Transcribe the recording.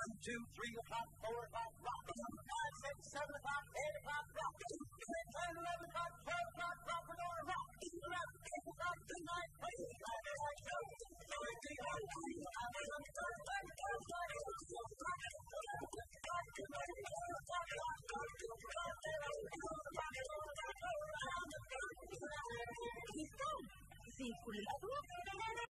2, 3 o'clock, 4 o'clock, rock. 5, 6, 7 o'clock, 8 o'clock, rock. 10, 11 o'clock.